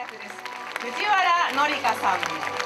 役です。藤原紀香さん。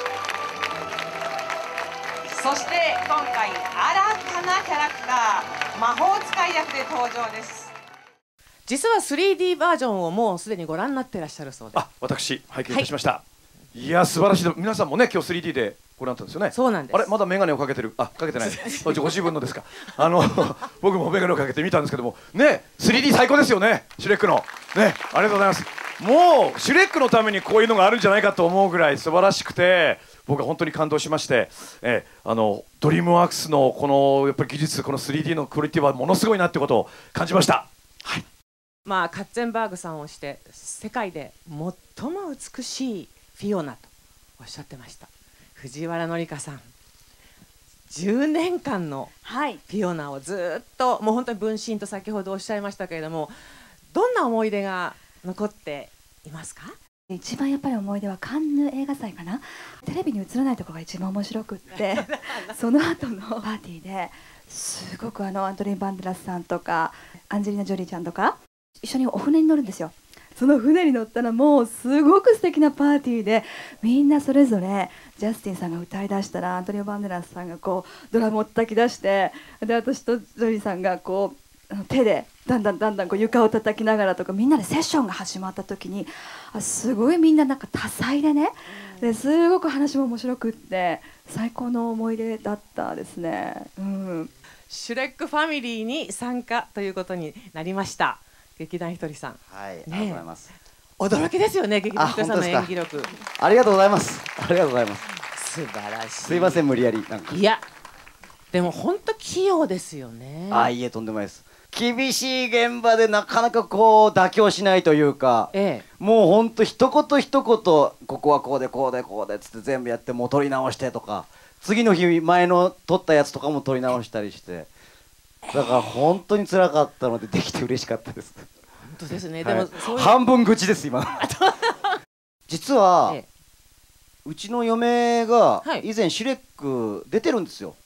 そして今回新たなキャラクター、魔法使い役で登場です。実は 3D バージョンをもうすでにご覧になっていらっしゃるそうです。 あ、私拝見いたしました。はい、いや素晴らしい。皆さんもね今日 3D でご覧になったんですよね。 そうなんです。 あれまだ眼鏡をかけてる。あ、かけてない。ご自分のですか。僕も眼鏡をかけて見たんですけどもね、3D 最高ですよね。シュレックのね、ありがとうございます。もうシュレックのためにこういうのがあるんじゃないかと思うぐらい素晴らしくて、僕は本当に感動しまして、ドリームワークスのこのやっぱり技術、この 3D のクオリティはものすごいなってことを感じました。はい。 まあカッツェンバーグさんをして世界で最も美しいフィオナとおっしゃってました藤原紀香さん。10年間のフィオナをずっと、もう本当に分身と先ほどおっしゃいましたけれども、どんな思い出が残っていますか？ 一番やっぱり思い出はカンヌ映画祭かな。テレビに映らないところが一番面白くってその後のパーティーですごくアントニー・バンデラスさんとかアンジェリーナ・ジョリーちゃんとか一緒にお船に乗るんですよ。その船に乗ったらもうすごく素敵なパーティーで、みんなそれぞれジャスティンさんが歌いだしたらアントニオ・バンデラスさんがこうドラムを叩き出して、で私とジョリーさんがこう手でだんだんこう床を叩きながらとか、みんなでセッションが始まった時にすごいみんななんか多彩でね、ですごく話も面白くって最高の思い出だったですね。 シュレックファミリーに参加ということになりました。劇団ひとりさん、 はい、ありがとうございます。 驚きですよね、劇団ひとりさんの演技力。 ありがとうございます。ありがとうございます。 素晴らしい。 すいません無理やりなんか。 いや、でも本当器用ですよね。 いえとんでもないです。厳しい現場でなかなかこう妥協しないというか、もう本当一言一言ここはこうでこうでこうでつって全部やって、もう撮り直してとか、次の日前の撮ったやつとかも撮り直したりして。だから本当に辛かったのでできて嬉しかったです。 本当ですね。 はい、 でもそういう半分口です今。実は、うちの嫁が以前シュレック出てるんですよ。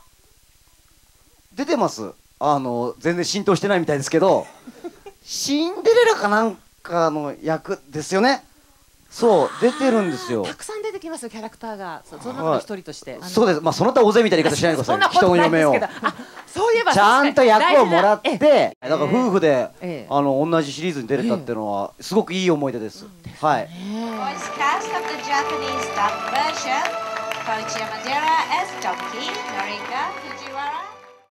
出てます。全然浸透してないみたいですけど、シンデレラかなんかの役ですよね。そう出てるんですよ。 たくさん出てきますよキャラクターが。その中の一人として。 そうです。まあその他大勢みたいな言い方しないでください。人の嫁を。 そういえばちゃんと役をもらって、だから夫婦で同じシリーズに出れたっていうのはすごくいい思い出です。はい。 Voice cast of the Japanese dub version, Koichi Madeira as Donkey, Norika